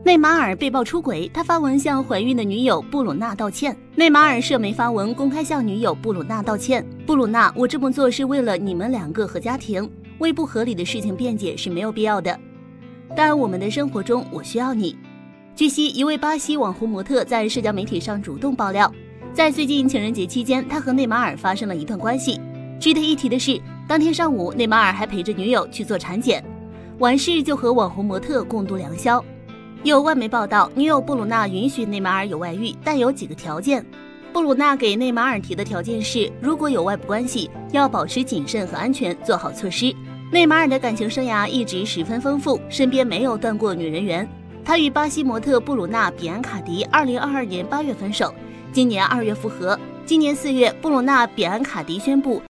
内马尔被曝出轨，他发文向怀孕的女友布鲁娜道歉。内马尔涉媒发文公开向女友布鲁娜道歉。布鲁娜，我这么做是为了你们两个和家庭，为不合理的事情辩解是没有必要的。但我们的生活中，我需要你。据悉，一位巴西网红模特在社交媒体上主动爆料，在最近情人节期间，他和内马尔发生了一段关系。值得一提的是，当天上午，内马尔还陪着女友去做产检，完事就和网红模特共度良宵。有外媒报道，女友布鲁娜允许内马尔有外遇，但有几个条件。布鲁娜给内马尔提的条件是，如果有外部关系，要保持谨慎和安全，做好措施。内马尔的感情生涯一直十分丰富，身边没有断过女人缘。他与巴西模特布鲁娜·比安卡迪2022年8月分手，今年2月复合。今年4月，布鲁娜·比安卡迪宣布